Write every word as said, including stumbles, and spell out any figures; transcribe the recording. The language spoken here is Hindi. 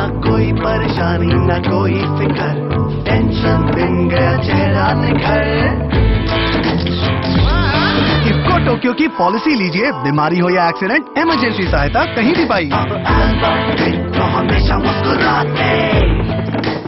कोई परेशानी ना कोई फिक्र, टेंशन दिन गया चेहरा निखर। इफ्को टोक्यो की पॉलिसी लीजिए, बीमारी हो या एक्सीडेंट, इमरजेंसी सहायता कहीं भी पाइए। अब एल्बम तो हमेशा मुस्कुराते।